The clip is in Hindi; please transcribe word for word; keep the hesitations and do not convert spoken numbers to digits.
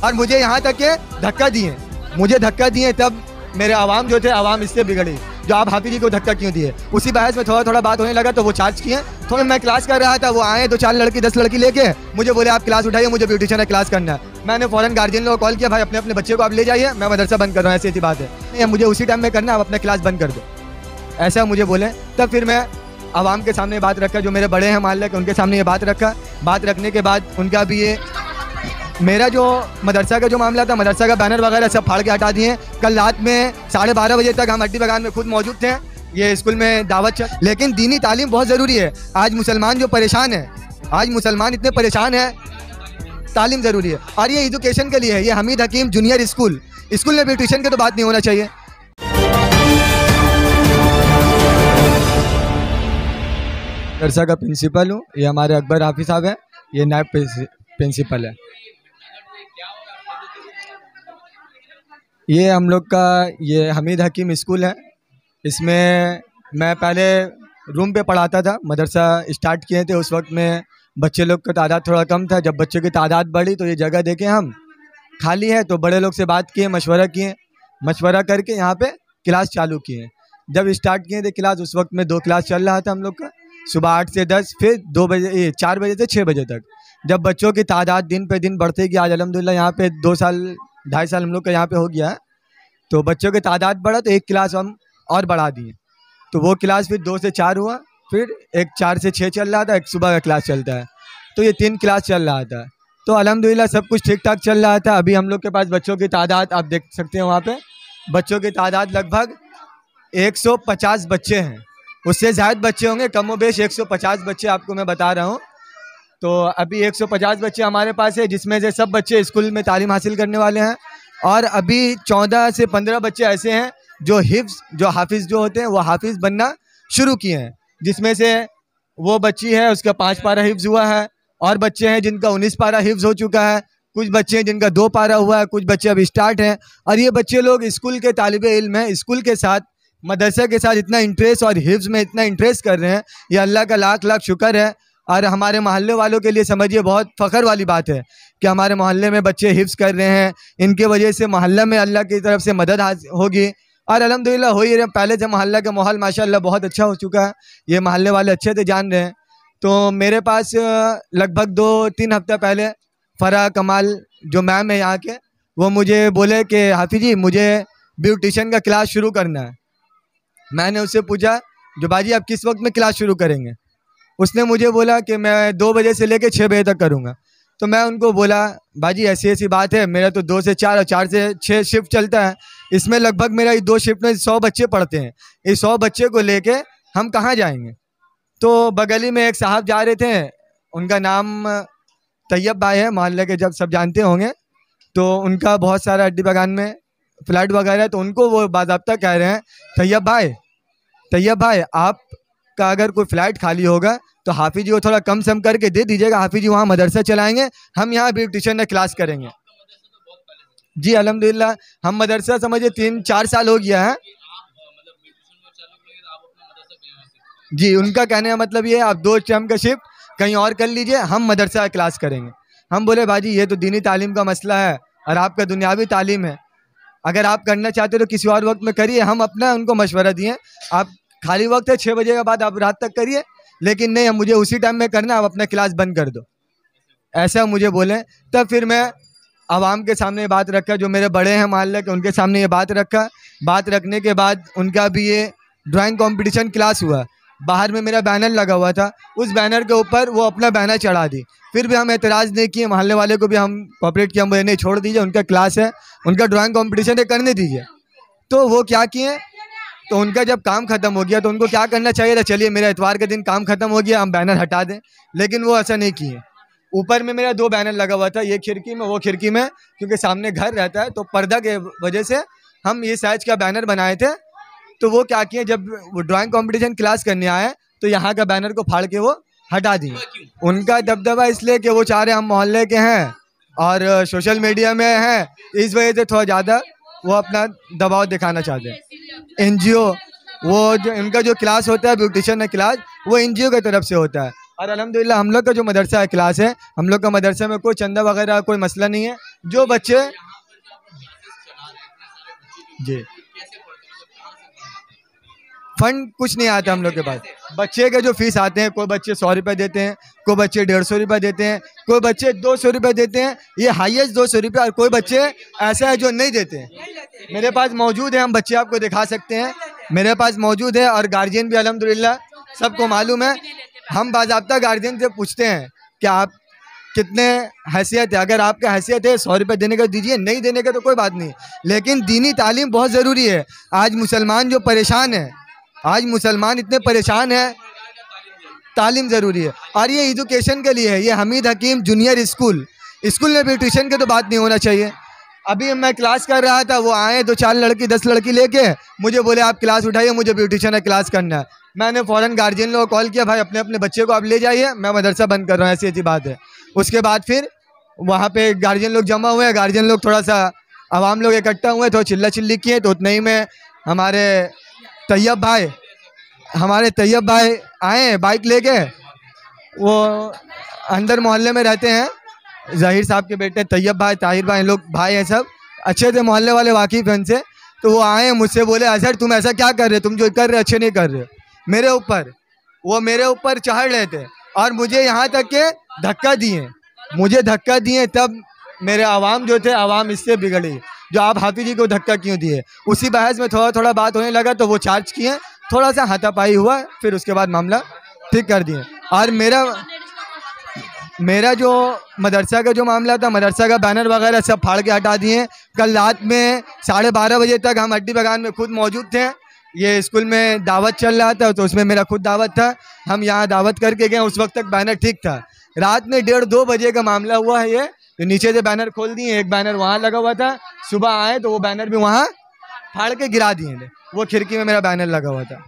और मुझे यहाँ तक के धक्का दिए, मुझे धक्का दिए, तब मेरे आवाम जो थे, आवाम इससे बिगड़ी जो आप हाफिज जी को धक्का क्यों दिए। उसी बहस में थोड़ा थोड़ा बात होने लगा तो वो चार्ज किए। थोड़ा मैं क्लास कर रहा था, वो आए दो चार लड़की दस लड़की लेके मुझे बोले आप क्लास उठाइए, मुझे ब्यूटिशियन है क्लास करना है। मैंने फौरन गार्जियन लोगों को कॉल किया, भाई अपने अपने बच्चे को आप ले जाइए, मैं मदरसा बंद कर रहा हूँ, ऐसी ऐसी बात है, मुझे उसी टाइम में करना है, आप अपना क्लास बंद कर दो, ऐसा मुझे बोले। तब फिर मैं आवाम के सामने बात रखा, जो मेरे बड़े हैं मोहल्ले के, उनके सामने ये बात रखा। बात रखने के बाद उनका भी ये मेरा जो मदरसा का जो मामला था, मदरसा का बैनर वगैरह सब फाड़ के हटा दिए। कल रात में साढ़े बारह बजे तक हम अड्डी बगान में खुद मौजूद थे, ये स्कूल में दावत चल। लेकिन दीनी तालीम बहुत ज़रूरी है। आज मुसलमान जो परेशान है, आज मुसलमान इतने परेशान है, तालीम ज़रूरी है। और ये एजुकेशन के लिए है, ये Hamid Hakim junior school, school में भी ट्यूशन की तो बात नहीं होना चाहिए। मदरसा का प्रिंसिपल हूँ, ये हमारे अकबर हाफिज साहब है, ये नायब प्रिंसिपल है। ये हम लोग का ये हमीद हकीम स्कूल है। इसमें मैं पहले रूम पे पढ़ाता था, मदरसा स्टार्ट किए थे उस वक्त में बच्चे लोग का तादाद थोड़ा कम था। जब बच्चों की तादाद बढ़ी तो ये जगह देखे हम खाली है, तो बड़े लोग से बात किए, मशवरा किए, मशवरा करके यहाँ पे क्लास चालू किए। जब स्टार्ट किए थे क्लास, उस वक्त में दो क्लास चल रहा था हम लोग का, सुबह आठ से दस, फिर दो बजे चार बजे से छः बजे तक। जब बच्चों की तादाद दिन पे दिन बढ़ते गई, आज अल्हम्दुलिल्लाह यहाँ पे दो साल ढाई साल हम लोग का यहाँ पे हो गया है, तो बच्चों की तादाद बढ़ा तो एक क्लास हम और बढ़ा दिए। तो वो क्लास फिर दो से चार हुआ, फिर एक चार से छः चल रहा था, एक सुबह का क्लास चलता है, तो ये तीन क्लास चल रहा था। तो अल्हम्दुलिल्लाह सब कुछ ठीक ठाक चल रहा था। अभी हम लोग के पास बच्चों की तादाद आप देख सकते हैं, वहाँ पे बच्चों की तादाद लगभग एक सौ पचास बच्चे हैं, उससे ज़्यादा बच्चे होंगे, कमो बेश एक सौ पचास बच्चे आपको मैं बता रहा हूँ। तो अभी एक सौ पचास बच्चे हमारे पास है, जिसमें से सब बच्चे स्कूल में तालीम हासिल करने वाले हैं। और अभी चौदह से पंद्रह बच्चे ऐसे हैं जो हिफ्ज़ जो हाफिज़ जो होते हैं वो हाफिज़ बनना शुरू किए हैं, जिसमें से वो बच्ची है उसका पाँच पारा हिफ्ज़ हुआ है, और बच्चे हैं जिनका उन्नीस पारा हिफ्ज़ हो चुका है, कुछ बच्चे हैं जिनका दो पारा हुआ है, कुछ बच्चे अभी स्टार्ट हैं। और ये बच्चे लोग स्कूल के तालिबे इल्म हैं, स्कूल के साथ मदरसा के साथ इतना इंटरेस्ट और हिफ्ज़ में इतना इंटरेस्ट कर रहे हैं, ये अल्लाह का लाख लाख शुक्र है। और हमारे मोहल्ले वालों के लिए समझिए बहुत फ़ख्र वाली बात है कि हमारे मोहल्ले में बच्चे हिफ्ज़ कर रहे हैं, इनके वजह से मोहल्ला में अल्लाह की तरफ से मदद होगी। और अल्हम्दुलिल्लाह हो ही रहे, पहले से मोहल्ला का माहौल माशाअल्लाह बहुत अच्छा हो चुका है, ये मोहल्ले वाले अच्छे से जान रहे हैं। तो मेरे पास लगभग दो तीन हफ्ते पहले फ़राह कमाल जो मैम है यहाँ के, वो मुझे बोले कि हाफिज़ जी मुझे ब्यूटिशियन का क्लास शुरू करना है। मैंने उससे पूछा जो बाजी आप किस वक्त में क्लास शुरू करेंगे? उसने मुझे बोला कि मैं दो बजे से लेकर छः बजे तक करूँगा। तो मैं उनको बोला बाजी ऐसी ऐसी बात है, मेरा तो दो से चार और चार से छः शिफ्ट चलता है, इसमें लगभग मेरा दो शिफ्ट में सौ बच्चे पढ़ते हैं, इस सौ बच्चे को लेके हम कहाँ जाएंगे? तो बगली में एक साहब जा रहे थे, उनका नाम तैयब भाई है, मोहल्ले के जब सब जानते होंगे, तो उनका बहुत सारा अड्डी बगान में फ्लैट वगैरह है, तो उनको वो बाज़ाब्ता कह रहे हैं तैयब भाई तैयब भाई आपका अगर कोई फ्लैट खाली होगा तो हाफिज़ जी को थोड़ा कम सम करके दे दीजिएगा, हाफिज़ जी वहाँ मदरसा चलाएंगे, हम यहाँ ब्यूटिशियन में क्लास करेंगे। जी अल्हम्दुलिल्लाह हम मदरसा समझिए तीन चार साल हो गया है। जी उनका कहने का मतलब ये है आप दो टाइम का शिफ्ट कहीं और कर लीजिए, हम मदरसा क्लास करेंगे। हम बोले भाजी ये तो दीनी तालीम का मसला है और आपका दुनियावी तालीम है, अगर आप करना चाहते हो तो किसी और वक्त में करिए। हम अपना उनको मशवरा दिए, आप खाली वक्त है छः बजे के बाद आप रात तक करिए, लेकिन नहीं हम मुझे उसी टाइम में करना, आप अपना क्लास बंद कर दो, ऐसा मुझे बोले। तब फिर मैं आवाम के सामने बात रखा, जो मेरे बड़े हैं मोहल्ले के, उनके सामने ये बात रखा। बात रखने के बाद उनका भी ये ड्राइंग कंपटीशन क्लास हुआ, बाहर में मेरा बैनर लगा हुआ था, उस बैनर के ऊपर वो अपना बैनर चढ़ा दी। फिर भी हम एतराज़ नहीं किए, मोहल्ले वाले को भी हम कोऑपरेट किया, हम बोले नहीं छोड़ दीजिए, उनका क्लास है, उनका ड्राइंग कंपटीशन है, करने दीजिए। तो वो क्या किए, तो उनका जब काम ख़त्म हो गया तो उनको क्या करना चाहिए था, चलिए मेरा इतवार के दिन काम ख़त्म हो गया हम बैनर हटा दें, लेकिन वो ऐसा नहीं किए। ऊपर में मेरा दो बैनर लगा हुआ था, ये खिड़की में वो खिड़की में, क्योंकि सामने घर रहता है तो पर्दा के वजह से हम ये साइज का बैनर बनाए थे। तो वो क्या किए, जब वो ड्राइंग कंपटीशन क्लास करने आए तो यहाँ का बैनर को फाड़ के वो हटा दिए। उनका दबदबा इसलिए कि वो चाह रहे हम मोहल्ले के हैं और सोशल मीडिया में हैं, इस वजह से थोड़ा ज़्यादा वो अपना दबाव दिखाना चाहते हैं। एनजीओ वो जो इनका जो क्लास होता है ब्यूटिशियन का क्लास, वो एनजीओ की तरफ से होता है और अल्हम्दुलिल्लाह हम लोग का जो मदरसा है क्लास है, हम लोग का मदरसा में कोई चंदा वगैरह कोई मसला नहीं है। जो बच्चे जी फंड कुछ नहीं आता हम लोग के पास। बच्चे के जो फीस आते हैं, कोई बच्चे सौ रुपये देते हैं, कोई बच्चे डेढ़ सौ रुपये देते हैं, कोई बच्चे दो सौ रुपये देते हैं, ये हाईएस्ट दो सौ रुपये। और कोई बच्चे ऐसा है जो नहीं देते हैं। मेरे पास मौजूद है, हम बच्चे आपको दिखा सकते हैं, मेरे पास मौजूद है। और गार्जियन भी अल्हम्दुलिल्लाह सबको मालूम है। हम बाज़ाब्ता गार्जियन से पूछते हैं कि आप कितने हैसियत है, अगर आपका हैसियत है सौ रुपये देने का दीजिए, नहीं देने का तो कोई बात नहीं। लेकिन दीनी तालीम बहुत ज़रूरी है। आज मुसलमान जो परेशान है, आज मुसलमान इतने परेशान हैं, तालीम ज़रूरी है। और ये एजुकेशन के लिए है। ये Hamid Hakim junior school, school में भी ट्यूशन के तो बात नहीं होना चाहिए। अभी मैं क्लास कर रहा था, वो आए दो चार लड़की दस लड़की लेके, मुझे बोले आप क्लास उठाइए, मुझे ब्यूटिशन है क्लास करना है। मैंने फ़ौरन गार्जियन लोगों को कॉल किया, भाई अपने अपने बच्चे को आप ले जाइए, मैं मदरसा बंद कर रहा हूँ, ऐसी ऐसी बात है। उसके बाद फिर वहाँ पे गार्जियन लोग जमा हुए, गार्जियन लोग थोड़ा सा आवाम लोग इकट्ठा हुए, तो चिल्ला चिल्ली किए। तो उतने ही में हमारे तैयब भाई हमारे तैयब भाई आए बाइक लेके, वो अंदर मोहल्ले में रहते हैं, ज़हीर साहब के बेटे तैयब भाई, ताहिर भाई, लोग भाई हैं सब, अच्छे थे, मोहल्ले वाले वाकिफ़ हैं उनसे। तो वो आए मुझसे बोले, अजहर तुम ऐसा क्या कर रहे, तुम जो कर रहे अच्छे नहीं कर रहे। मेरे ऊपर वो मेरे ऊपर चढ़ रहे थे और मुझे यहाँ तक के धक्का दिए, मुझे धक्का दिए। तब मेरे आवाम जो थे, आवाम इससे बिगड़ी, जो आप हाफिज जी को धक्का क्यों दिए। उसी बहस में थोड़ा थोड़ा बात होने लगा, तो वो चार्ज किए, थोड़ा सा हाथापाई हुआ, फिर उसके बाद मामला ठीक कर दिए। और मेरा मेरा जो मदरसा का जो मामला था, मदरसा का बैनर वगैरह सब फाड़ के हटा दिए। कल रात में साढ़े बारह बजे तक हम अड्डी बगान में खुद मौजूद थे। ये स्कूल में दावत चल रहा था, तो उसमें मेरा खुद दावत था, हम यहाँ दावत करके गए। उस वक्त तक बैनर ठीक था। रात में डेढ़ दो बजे का मामला हुआ है। ये तो नीचे से बैनर खोल दिए, एक बैनर वहाँ लगा हुआ था, सुबह आए तो वो बैनर भी वहाँ फाड़ के गिरा दिए। वो खिड़की में मेरा बैनर लगा हुआ था।